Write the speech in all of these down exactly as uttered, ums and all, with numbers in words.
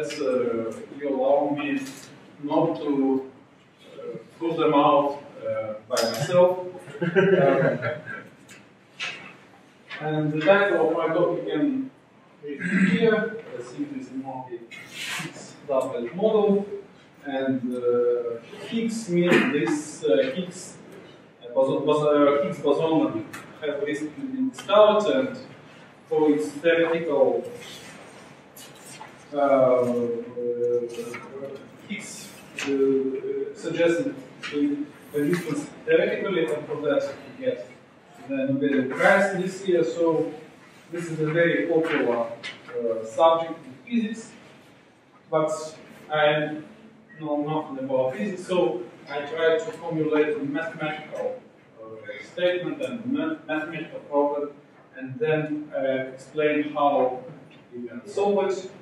unless uh, you allow me not to uh, pull them out uh, by myself. uh, and the title of my talk you can read here. Uh, simply is a multi-Higgs doublet model. And uh, Higgs means this uh, Higgs, uh, boson, uh, Higgs boson has recently been discovered, and for its theoretical uh, uh, Higgs uh, suggested resistance theoretically, and for that you get the Nobel Prize this year. So this is a very popular uh, subject in physics, but I know nothing about physics, so I try to formulate a mathematical uh, statement and a mathematical problem, and then uh, explain how you can solve it.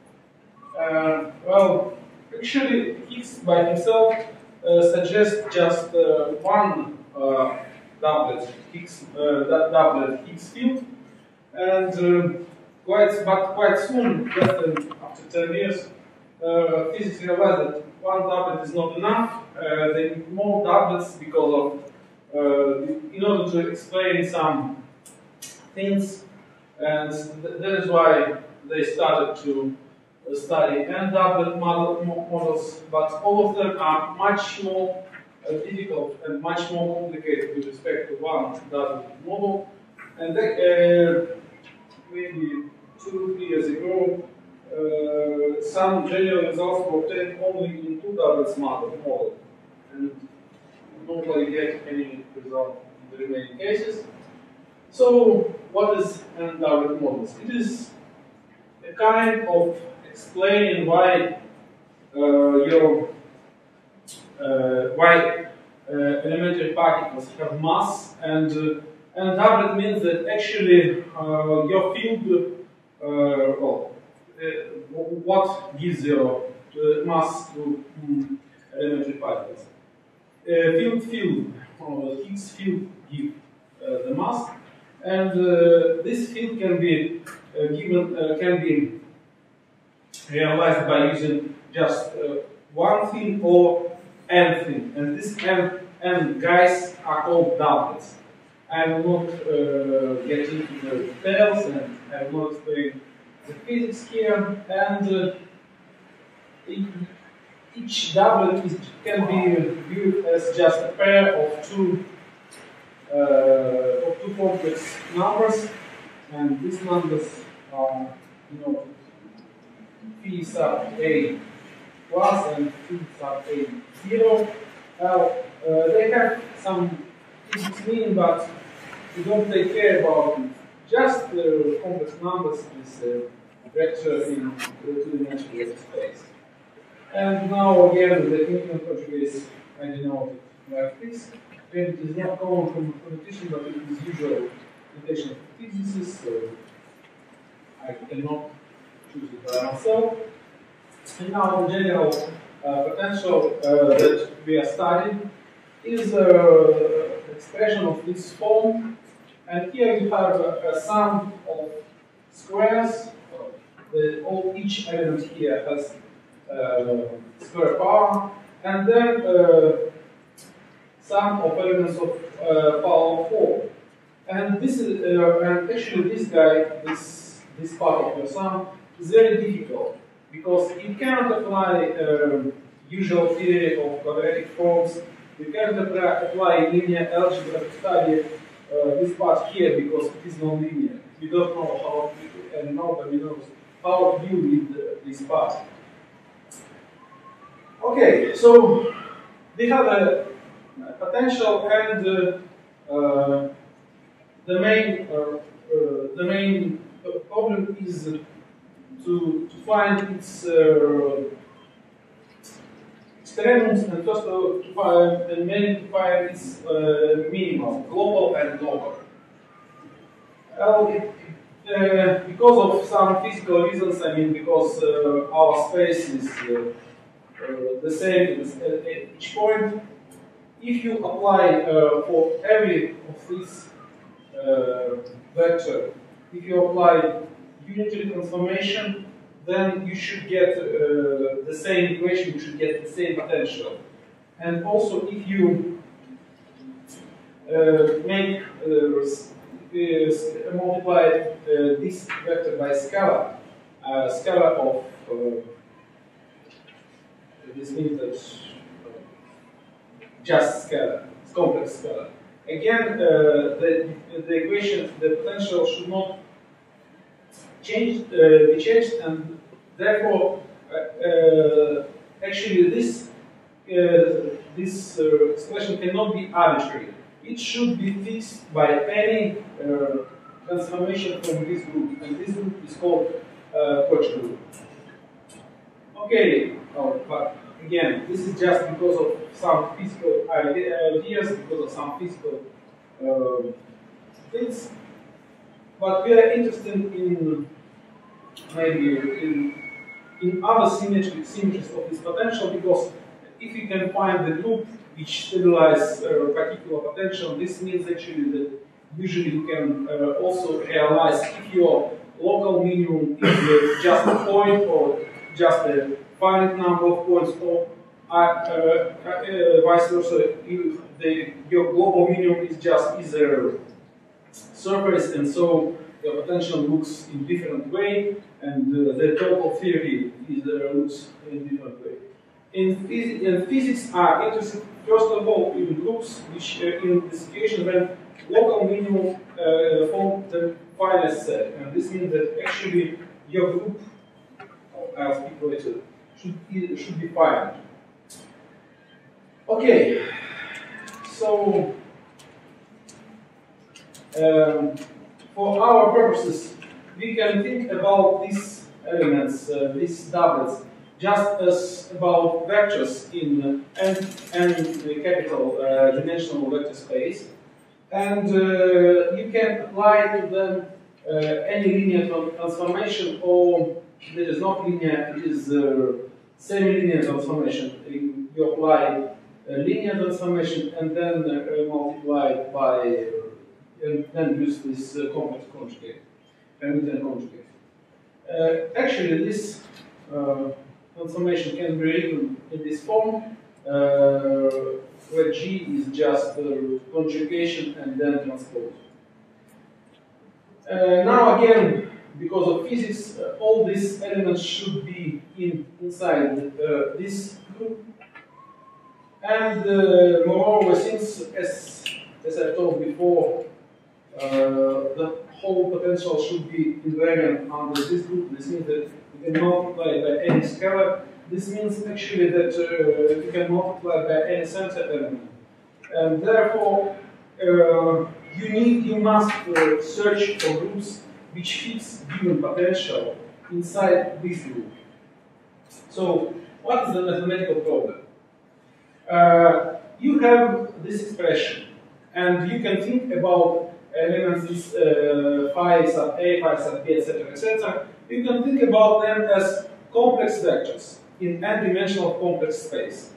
Uh, well, actually, Higgs by himself uh, suggests just uh, one uh, doublet Higgs, uh, doublet Higgs field, and uh, quite, but quite soon, just after ten years, uh, physics realized that one doublet is not enough. Uh, they need more doublets because of, uh, in order to explain some things, and th that is why they started to study n-doublet model, models, but all of them are much more uh, difficult and much more complicated with respect to one doublet model. And they, uh, maybe two, three years ago, uh, some general results were obtained only in two doublets model, and nobody get any result in the remaining cases. So, what is n-doublet models? It is a kind of explaining why uh, your uh, why uh, elementary particles have mass, and uh, and doublet means that actually uh, your field, uh, well, uh, what gives your uh, mass to um, elementary particles? Uh, field field or Higgs field give uh, the mass, and uh, this field can be uh, given uh, can be realized by using just uh, one thing or n thing, and this n, n guys are called doublets. I will not uh, get into the details, and I will not explain the physics here. And uh, each doublet is, can be viewed as just a pair of two uh, of two complex numbers, and these numbers are, you know, phi sub a plus and phi sub a zero. Now, uh, they have some physics meaning, but we don't take care about it. Just the complex numbers is a vector in the two-dimensional space. And now again, the Newton conjugates I denote it like this. And it is not common from competition, but it is usual notation of physicists, so I cannot choose it by myself. And now the general uh, potential uh, that we are studying is an uh, expression of this form. And here you have a, a sum of squares. The, all, each element here has uh, square power. And then uh, sum of elements of uh, power four. And this is, uh, and actually this guy, this, this part of your sum, is very difficult, because you cannot apply uh, usual theory of quadratic forms. You cannot apply, apply linear algebra to study uh, this part here, because it is non-linear. You don't know how to, and nobody knows how to deal with uh, this part. Okay, so we have a, a potential, and uh, uh, the main uh, uh, the main problem is to to find its uh, extremums, and first to find and then to find its uh, minimum, global and local. Well, it, uh, because of some physical reasons, I mean, because uh, our space is uh, uh, the same at, at each point. If you apply uh, for every of these uh, vector, if you apply unitary transformation, then you should get uh, the same equation, you should get the same potential. And also, if you uh, make uh, uh, multiply uh, this vector by scalar, uh, scalar of uh, this means that just scalar, it's complex scalar. Again, uh, the, the equation, the potential should not change, uh, be changed, and therefore, uh, uh, actually, this uh, this uh, expression cannot be arbitrary. It should be fixed by any uh, transformation from this group, and this group is called uh, Koch group. Okay, oh, but again, this is just because of some physical ideas, because of some physical uh, things. But we are interested in maybe in, in other symmetry, symmetries of this potential, because if you can find the group which stabilizes a particular potential, this means actually that usually you can uh, also realize if your local minimum is just a point or just a finite number of points, or uh, uh, uh, vice versa, you, the, your global minimum is just either surface, and so the potential looks in different way, and uh, the total theory is, uh, looks in different way. In, phys in physics are interested first of all in groups which uh, in the situation when local minimum uh, form the finite set, and this means that actually your group, I'll speak later, should be, should be finite. Okay, so um, for our purposes, we can think about these elements, uh, these doublets, just as about vectors in uh, n, n capital uh, dimensional vector space, and uh, you can apply to them uh, any linear transformation, or it is not linear, it is uh, semi-linear transformation. You, you apply a linear transformation and then uh, multiply it by, uh, and then use this uh, complex conjugate, Hamilton conjugate. Uh, actually, this uh, transformation can be written in this form, uh, where G is just uh, conjugation and then transpose. Uh, now again, because of physics, uh, all these elements should be in inside uh, this group. And uh, moreover, since, as, as I told before, uh, the whole potential should be invariant under this group, this means that you can multiply by any scalar. This means actually that uh, you can multiply by any center element. And therefore, uh, you need, you must uh, search for groups which fits given potential inside this group. So, what is the mathematical problem? Uh, you have this expression, and you can think about elements uh, phi sub a, phi sub b, et cetera, et cetera. You can think about them as complex vectors in n-dimensional complex space.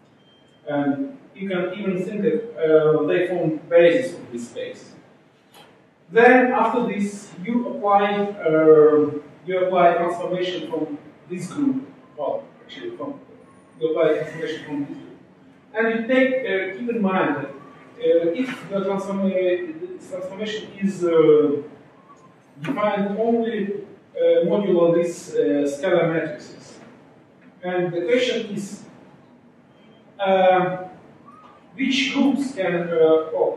And you can even think that uh, they form basis of this space. Then, after this, you apply uh, you apply transformation from this group. Well, actually, from you apply transformation from this group. And you take, uh, keep in mind that uh, if the transforma this transformation is uh, defined only uh, modulo these uh, scalar matrices, and the question is uh, which groups can, uh, oh,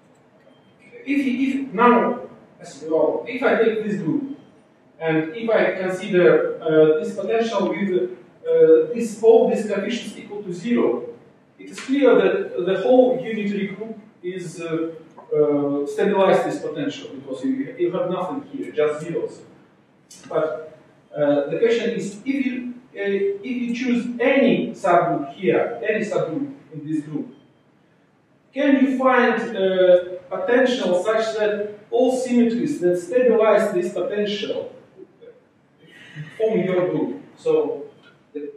if, if now, well, if I take this group, and if I consider uh, this potential with uh, this all these coefficients equal to zero, it is clear that the whole unitary group is uh, uh, stabilized this potential, because you, you have nothing here, just zeros. But uh, the question is, if you uh, if you choose any subgroup here, any subgroup in this group, can you find uh, potential such that all symmetries that stabilize this potential form your group? So, the,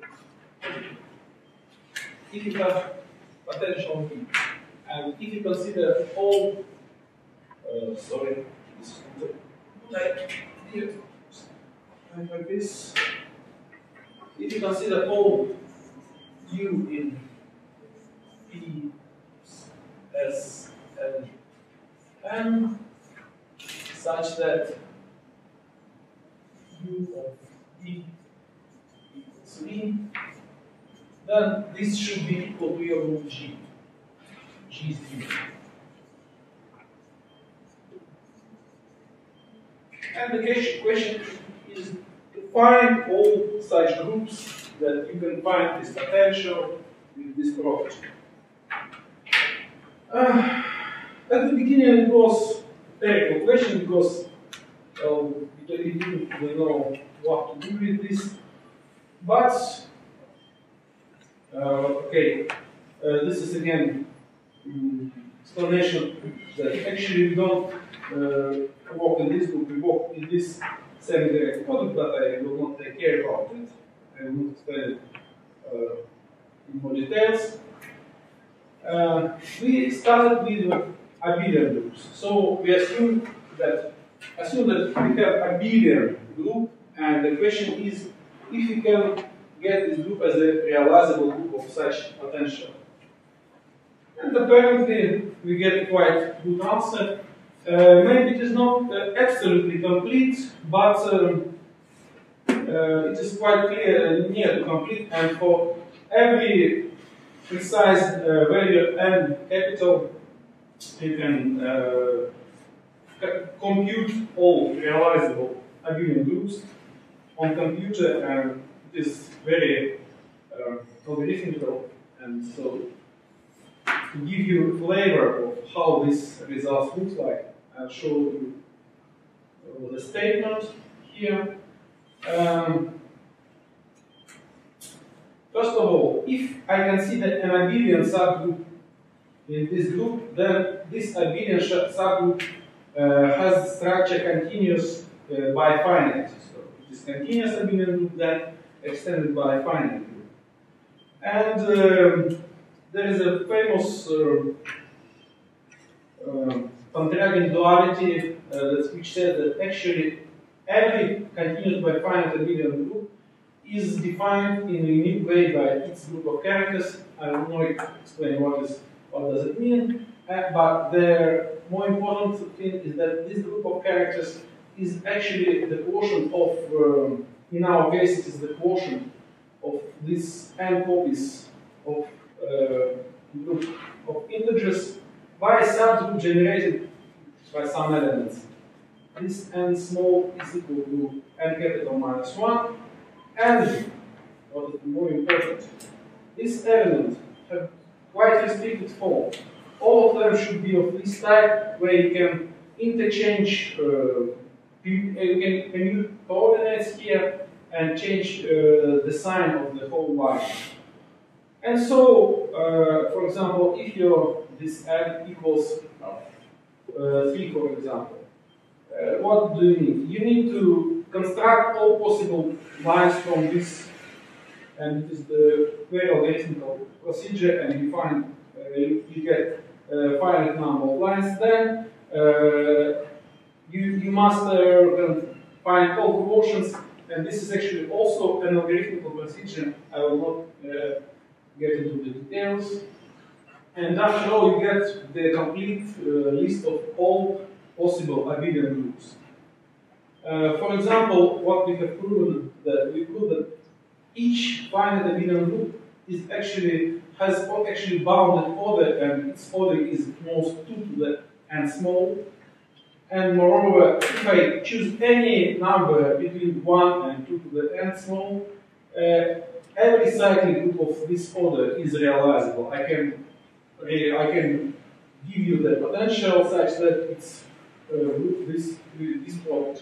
if you have potential V, and if you consider all, uh, sorry, this like here, like this, if you consider all U in P, S, and N such that U of D equals V, then this should be equal to your root G. G is U. And the question is to find all such groups that you can find this potential with this property. Uh, at the beginning it was a technical question because uh, we didn't really know what to do with this. But, uh, okay, uh, this is again um, explanation that actually we don't uh, work in this group, we work in this semi-direct product, but I will not take care about it. I will not explain it uh, in more details. Uh, we started with abelian groups. So we assume that assume that we have a abelian group, and the question is if we can get this group as a realizable group of such potential. And apparently we get a quite good answer. Uh, maybe it is not uh, absolutely complete, but um, uh, it is quite clear uh, near to complete, and for every precise uh, value n capital, you can uh, compute all realizable abelian groups on computer, and it is very uh, algorithmical, and so to give you a flavor of how this result looks like, I'll show you uh, the statement here. Um, first of all, if I consider an abelian subgroup in this group, then this abelian subgroup uh, has structure continuous uh, by finite. So it is continuous abelian group, then extended by finite group. And um, there is a famous uh, uh, Van duality uh, which says that actually every continuous by finite abelian group is defined in a unique way by its group of characters. I will not explain what is what does it mean, uh, but the more important thing is that this group of characters is actually the quotient of, um, in our case, it is the quotient of these n copies of uh, group of integers by a subgroup generated by some elements. This n small is equal to n capital minus one, and what is more important, this element have quite restricted form. All of them should be of this type, where you can interchange, uh, you can commute coordinates here and change uh, the sign of the whole line. And so, uh, for example, if your this n equals uh, three, for example, uh, what do you need? You need to construct all possible lines from this, and it is the very algorithmical procedure, and you find uh, you, you get a finite number of lines. Then uh, you you must uh, find all quotients, and this is actually also an algorithmical procedure. I will not uh, get into the details. And after all, you get the complete uh, list of all possible abelian groups. Uh, for example, what we have proven that we proved that each finite abelian group is actually has actually bounded order, and its order is most two to the n small. And moreover, if I choose any number between one and two to the n small, uh, every cyclic group of this order is realizable. I can I can give you the potential such that it's uh, this this property.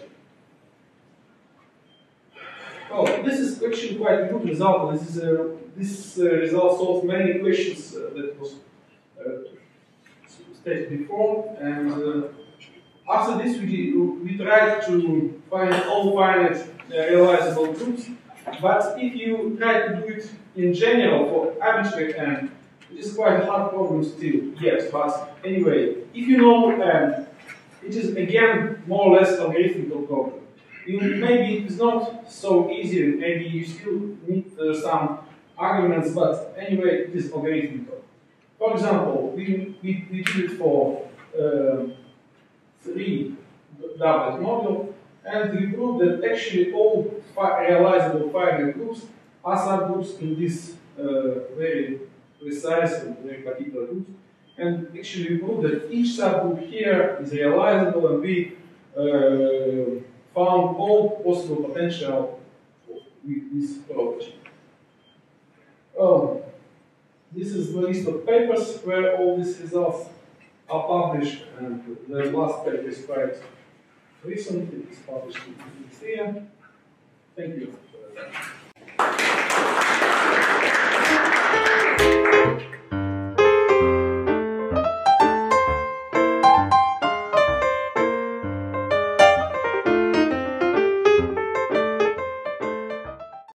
Oh, this is actually quite a good result. This is a, this uh, result solves many questions uh, that was uh, stated before. And uh, after this, we we tried to find all finite uh, realizable groups. But if you try to do it in general for arbitrary n, it is quite a hard problem still. Yes, but anyway, if you know n, it is again more or less algorithmical problem. you, maybe it's not so easy, maybe you still need uh, some arguments, but anyway, it is algorithmic. For example, we, we, we did it for uh, three doublet model, and we proved that actually all realizable finite groups are subgroups in this uh, very precise and very particular groups. And actually we proved that each subgroup here is realizable, and we uh, found all possible potential with this property. Um, this is the list of papers where all these results are published, and the last paper is quite recent. It is published in this year. Thank you.